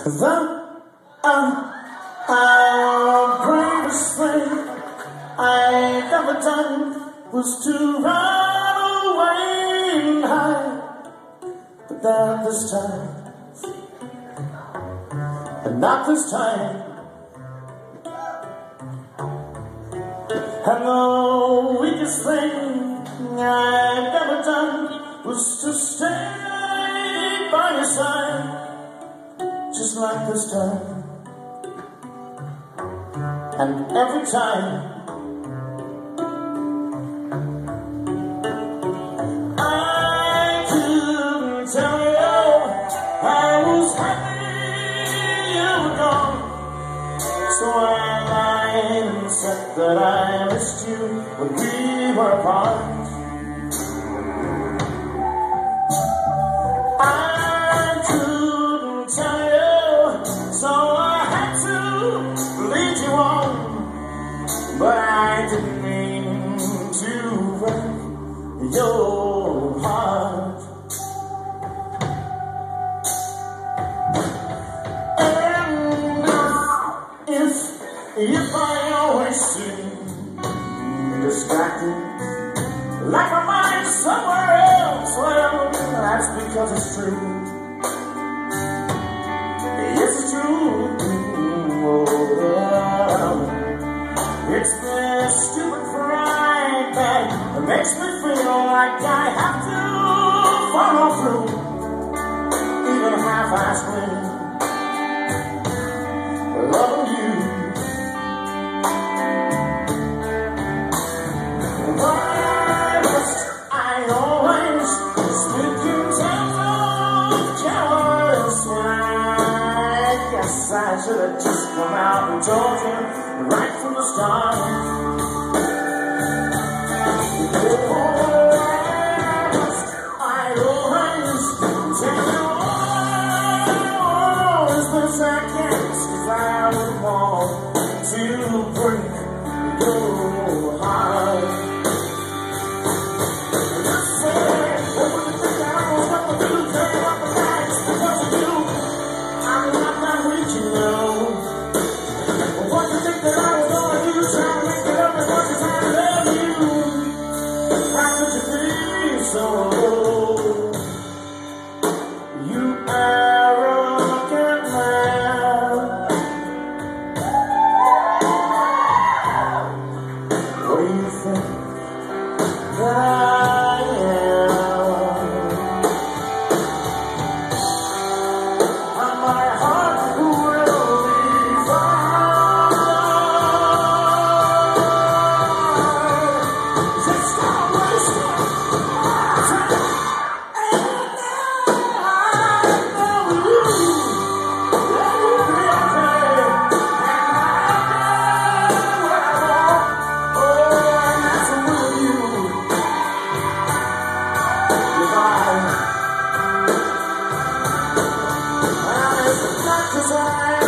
The bravest thing I've ever done was to run away and hide. But not this time, and not this time. And the weakest thing I've ever done was to stay by your side. Just like this time, and every time. I couldn't tell you I was happy you were gone, so I lied and said that I missed you when we were apart. But I didn't mean to break your heart. And if I always seem distracted, like my mind's somewhere else, well, that's because it's true. Yes, it's true. Oh, yeah. It's the stupid pride that makes me feel like I have to follow through, even half-assed loving you. Why must I always speak in terms of cowardice when I guess I should have just come out and told you right from the start. I always tell you all is this I can't, 'cause I would want to break your heart. Just say, what would you think I was going to do? Turn up the lights because of you. I'm not that weak, you know. What do you think that I was gonna do? Trying to make it up as much as I love you. How could you be so low? You arrogant man. What do you think that I am? And my heart will be fine. Just stop wasting time. And I know you. Let you be okay. And I know what I want. Oh, and that's with you. Goodbye. And it's not 'cause I